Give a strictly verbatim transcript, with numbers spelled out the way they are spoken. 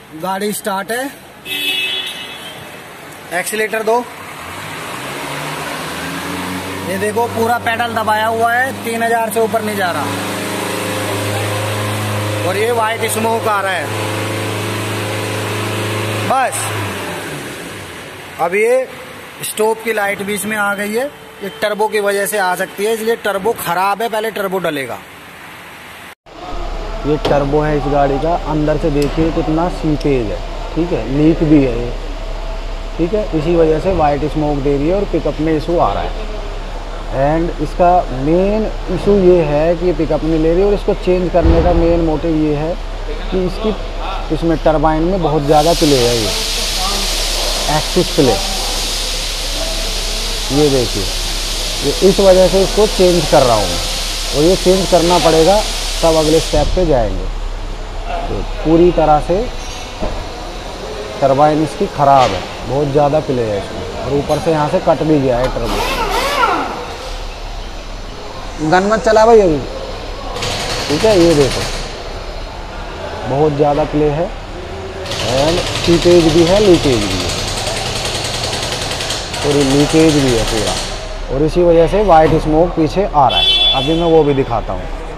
गाड़ी स्टार्ट है, एक्सीलेटर दो। ये देखो पूरा पेडल दबाया हुआ है, तीन हजार से ऊपर नहीं जा रहा। और ये वाइट स्मोक आ रहा है। बस अब ये स्टॉप की लाइट भी इसमें आ गई है। ये टर्बो की वजह से आ सकती है, इसलिए टर्बो खराब है, पहले टर्बो डलेगा। ये टर्बो है इस गाड़ी का, अंदर से देखिए कितना सीपेज है, ठीक है, लीक भी है ये, ठीक है। इसी वजह से वाइट स्मोक दे रही है और पिकअप में इशू आ रहा है। एंड इसका मेन इशू ये है कि ये पिकअप नहीं ले रही, और इसको चेंज करने का मेन मोटिव ये है कि इसकी इसमें टरबाइन में बहुत ज़्यादा प्ले है, ये एक्सिस प्ले, ये देखिए, ये इस वजह से इसको चेंज कर रहा हूँ, और ये चेंज करना पड़ेगा, तब अगले स्टेप पे जाएंगे। तो पूरी तरह से टरबाइन इसकी ख़राब है, बहुत ज़्यादा प्ले है इसमें, और ऊपर से यहाँ से कट भी गया है टर्बो। गन मत चला भाई अभी, ठीक है। ये देखो बहुत ज़्यादा प्ले है, एंड सीपेज भी है, लीकेज भी है, पूरी लीकेज भी है पूरा, और इसी वजह से वाइट स्मोक पीछे आ रहा है। अभी मैं वो भी दिखाता हूँ।